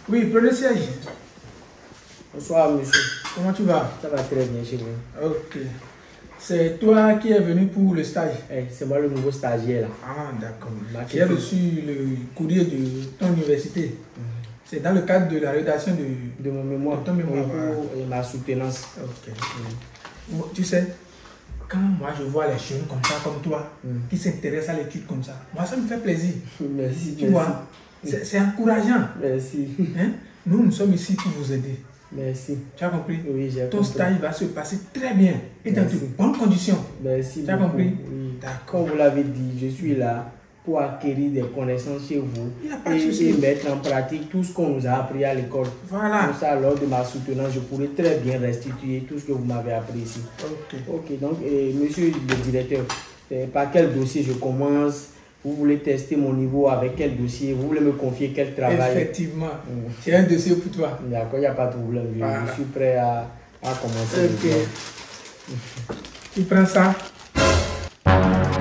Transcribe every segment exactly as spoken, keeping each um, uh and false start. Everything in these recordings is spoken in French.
Oui, prenez siège. Bonsoir, monsieur. Comment tu vas? Ça va très bien chez vous. Ok. C'est toi qui es venu pour le stage? Eh, c'est moi le nouveau stagiaire là. Ah, d'accord. J'ai reçu le courrier de ton université. Mm. C'est dans le cadre de la rédaction de, de mon mémoire, de ton mémoire et ma soutenance. Ok. Mm. Bon, tu sais, quand moi je vois les jeunes comme ça, comme toi, mm. qui s'intéressent à l'étude comme ça, moi ça me fait plaisir. Merci. Tu merci. vois, c'est encourageant. Merci. Hein? Nous, nous sommes ici pour vous aider. Merci. Tu as compris? Oui, j'ai compris. Ton stage va se passer très bien et dans de bonnes conditions. Merci. Tu as compris? Oui. Comme vous l'avez dit, je suis là pour acquérir des connaissances chez vous et, et mettre en pratique tout ce qu'on nous a appris à l'école. Voilà. Pour ça, lors de ma soutenance, je pourrai très bien restituer tout ce que vous m'avez appris ici. Ok. Ok, donc, et monsieur le directeur, par quel dossier je commence? Vous voulez tester mon niveau avec quel dossier? Vous voulez me confier quel travail? Effectivement. Mmh. J'ai un dossier pour toi. D'accord, il n'y a pas de problème. Je, voilà. je suis prêt à, à commencer. Ok. Tu prends ça. ça.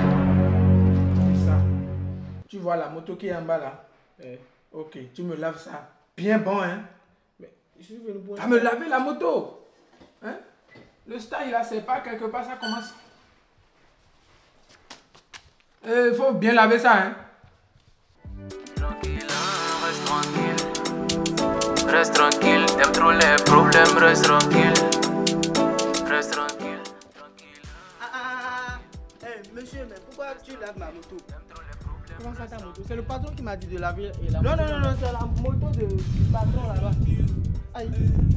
Tu vois la moto qui est en bas là? Eh. Ok, tu me laves ça. Bien bon, hein? Mais je suis venu pour... Ah, me laver la moto! Hein? Le stage là, c'est pas quelque part, ça commence. Il faut bien laver ça, hein. Tranquille, reste tranquille. Reste tranquille, t'aimes trop les problèmes, reste tranquille. Reste tranquille, tranquille. Ah ah ah ah. Hey, monsieur, mais pourquoi tu laves ma moto? Comment ça ta moto? C'est le patron qui m'a dit de laver et la Non, non, non, non, c'est la moto de, du patron là-bas. Aïe.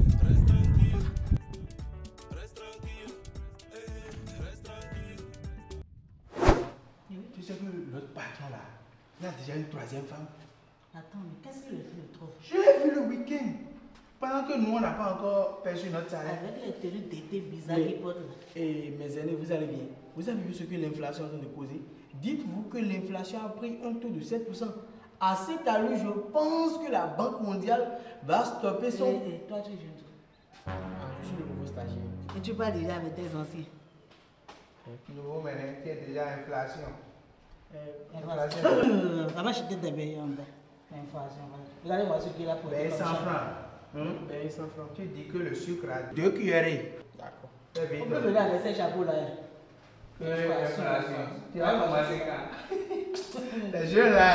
Tu sais que notre patron là, il a déjà une troisième femme. Attends, mais qu'est-ce qu'il a fait le trop? Je l'ai vu le week-end. Pendant que nous, on n'a pas encore perçu notre salaire. Avec les tenues d'été bizarres qu'il porte là. Et mes aînés, vous allez bien? Vous avez vu ce que l'inflation est en train de causer? Dites-vous que l'inflation a pris un taux de sept pour cent. À cette allure, je pense que la Banque mondiale va stopper son... Et, et toi, tu es jeune. Ah, je suis le nouveau stagiaire. Et tu parles déjà avec tes anciens. Nouveau, mais qui est déjà inflation. Euh, inflation. Ça va acheter des billets en bas. Inflation. Vous allez voir ce qu'il a pour Ben cent francs. Hum? Ben cent francs. Tu dis que le sucre a deux cuillerées. D'accord. On peut venir avec ces chapeaux là. Tu vas commencer quand? Les jeux là.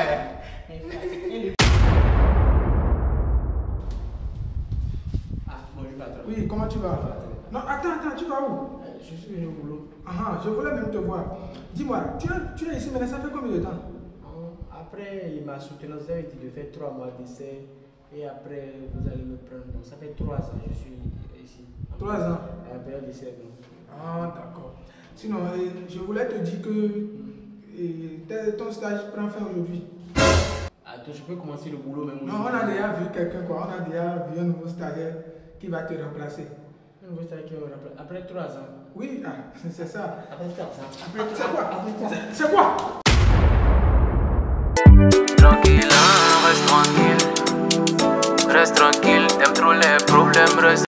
Ah, bonjour patron. Oui, comment tu vas? Non, attends, attends, tu vas où? Je suis venu au boulot. Ah, je voulais même te voir. Dis-moi, tu, tu es ici maintenant, ça fait combien de temps? Après, il m'a soutenu, vous avez dit de faire trois mois d'essai et après, vous allez me prendre. Donc, ça fait trois ans que je suis ici. Trois ans? À la période d'essai. Ah, d'accord. Sinon, je voulais te dire que et, ton stage prend fin aujourd'hui. Attends, je peux commencer le boulot même. Non, on a déjà vu quelqu'un, quoi. On a déjà vu un nouveau stagiaire qui va te remplacer. Un nouveau stagiaire qui va me remplacer après trois ans? Oui, ah, c'est ça. Après trois ans. Après, c'est quoi? C'est quoi? Tranquille, reste tranquille. Reste tranquille, t'aimes trop les problèmes, reste